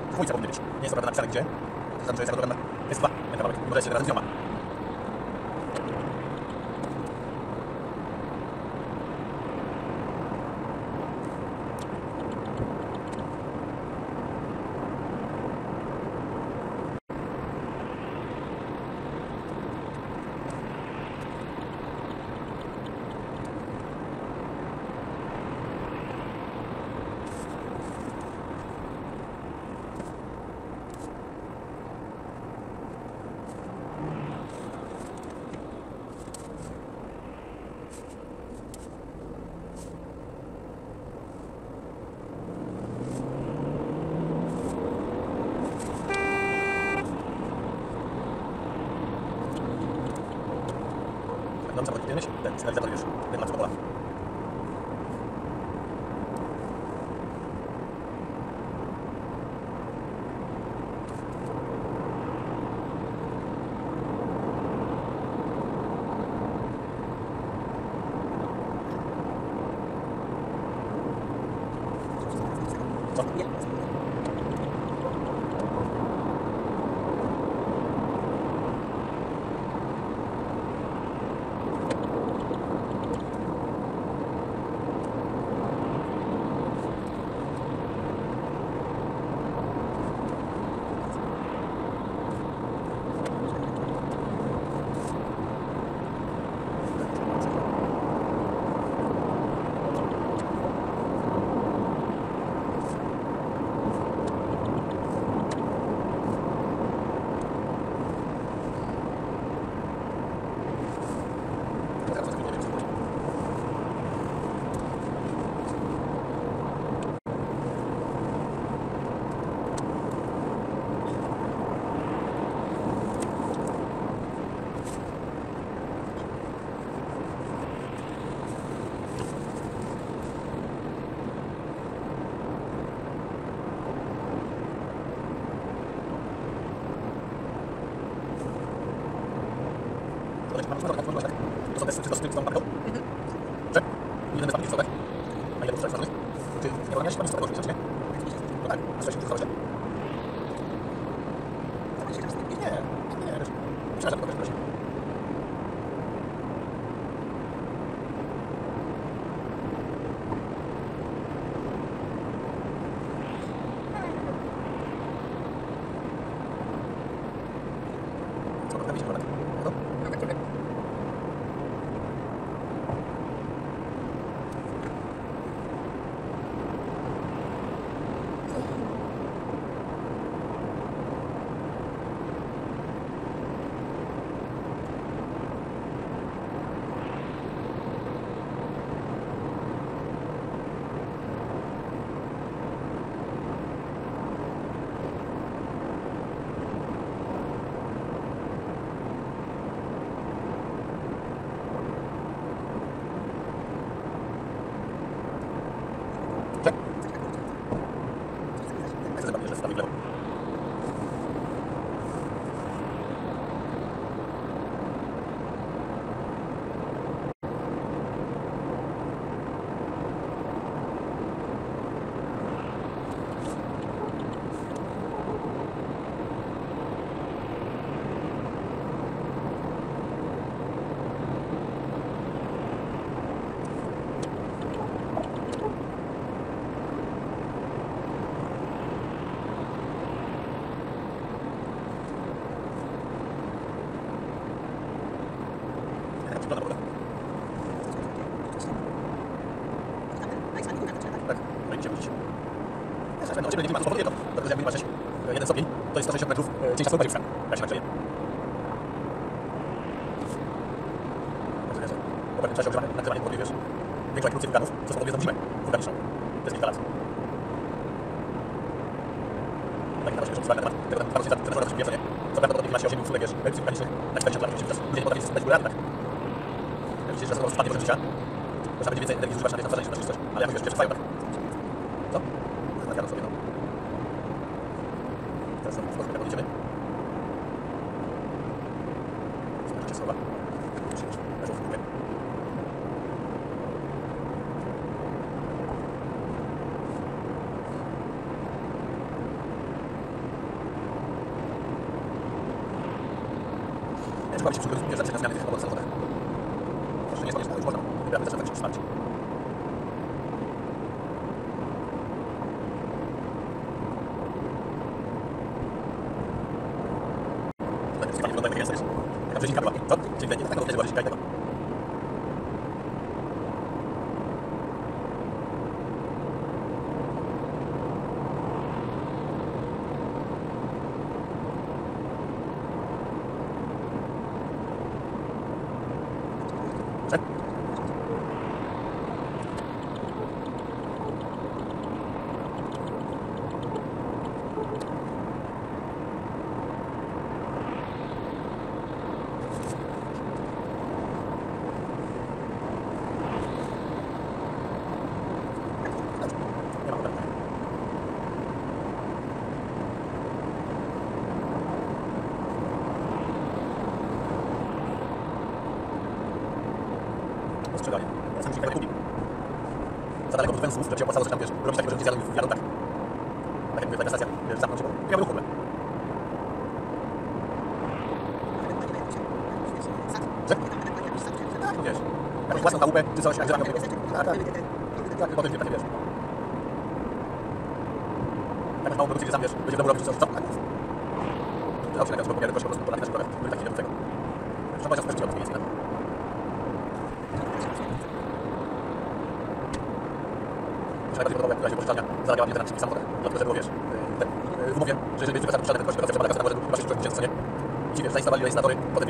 dwójce powinny być. Nie jest to prawda napisane gdzie. To znaczy, że jest problem jest 2 ten kawałek. Może jeszcze razem z nioma. No, co podjedziemy? Ten sygnalizator już. Ten ma co do pola. Co? Nie. To są testy z tą papką? Że? Jeden jest papki, co tak? A ile muszę znaleźć? Czy nie rozumiesz? Pan jest co tego, czy nie? No tak, a co się muszę znaleźć? Nie, wiesz. Przepraszam, to też co to widzisz, tak? No? Tak? Jak to zobaczysz, że stawi w lewo? Wygląda woda. Tak, no i mi się budzić. No, o ciebie nie ma, to spowoduje to. Dlatego, że jakby patrzeć, jeden stopień, to jest 160 metrów cięcia słowa już jak się nagrzeje. W czasie ogrzewania, nagrywanie powoduje, wiesz, większą eksploducję wulkanów, co spowoduje znowu zimę wulkaniczną. To jest kilka lat. Tak, na razie, że na temat tego tam zaczęła dosyć pierwsze, nie? Co prawdopodobnie macie 8 usług, wiesz, erupcji wulkanicznych na 40 lat, teraz ludzie nie potrafią spędzać wiele lat, tak? Widzicie, że są spadnie poziom życia, to trzeba będzie więcej energii zużywać na tej samej coś, ale jakoś jeszcze trwają, tak? Co? Zagadam sobie, no. Teraz sobie spokojnie tak odjedziemy. Zobaczycie słowa. trzeba się przygotować na zmiany tych robotów samochodach. Że nie jest konieczne, już można. Wybieramy też takie wsparcie. Tutaj pani wygląda jak jest. Taka brzezinka była. Co? Czyli nie taka była brzezinka i tego. Ostrzeganie. Ja sam się tak kupił. Za daleko od węzłów, żeby się opłacało, że tam wiesz, robić takiego, że ludzie zjadą w wiadoktach. Tak jakby taka stacja, wiesz, zamknąć się, bo nie ma ruchu w ogóle. Że? Tak, no wiesz. Jakąś własną chałupę, czy coś, jak grzewa miał tak, tak. Tak, potem takie wiesz. Jakąś małą produkcję, gdzie sam wiesz, będzie w domu robić coś, co? Tak. Dał się na każdego pomiary, proszę po prostu poradzić na drogach, byli takich do tego. Zresztą powiedział, że też nie jest inna. Najbardziej podobał, jak w razie pożyczania zarabiała mnie na wszystkich samochodach. Dlatego, że było, wiesz, w umowie, że jeżeli będzie wykazany przeprowadzać przeprowadzać kasę, może chyba 60 tysięcy, co nie? I ci, wiesz, zainstalowali rejestratory, potem